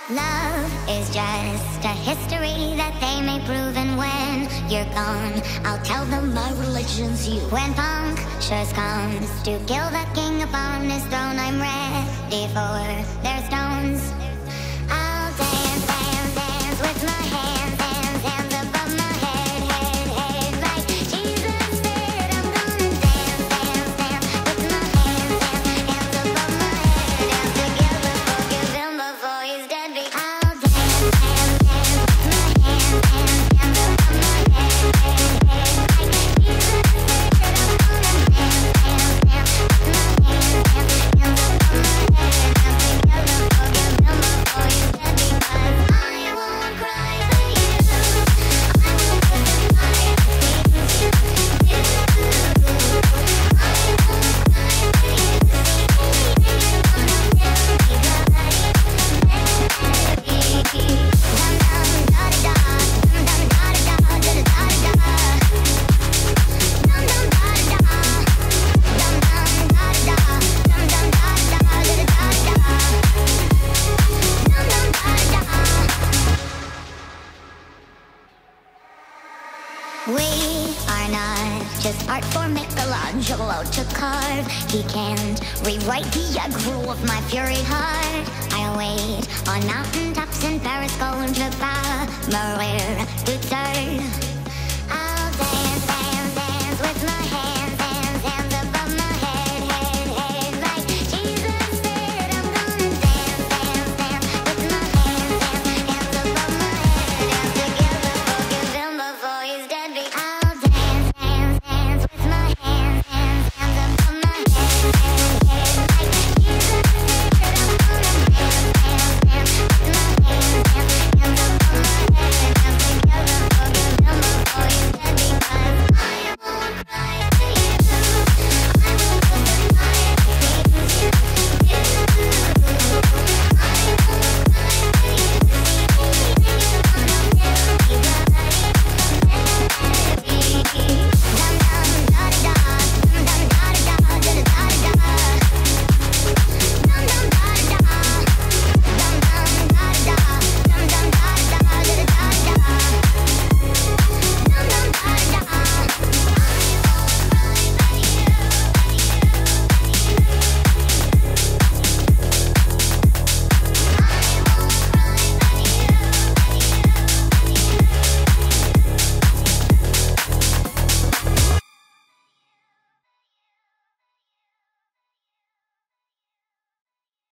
Love is just a history that they may prove, and when you're gone, I'll tell them my religion's you. When punctures comes to kill the king upon his throne, I'm ready for their stones. I'll dance, dance, dance with my hands, hands, hands above my head, head, head. Like Jesus said, I'm gonna dance, dance, dance with my hands, hands, hands above my head. Dance together, forgive him before he's dead. I'll dance, dance, dance with my hands, hands, hands above my head, head, head. Like Jesus said, I'm gonna dance, dance, dance with my hands, hands, hands above my head. Dance together, forgive him before he's dead. Because I won't cry for you. I won't crucify the things you do. I won't cry for you. You're gonna tell me goodbye. Dum dum da da da, dum dum da da da, da da da da. Dum dum da da da, dum dum da da da, dum dum da da da, da da da da. Dum dum da da. We are not just art for Michelangelo to carve. He can't rewrite the aggro of my fury heart. I wait on mountaintops in Paris, going to Maria to serve.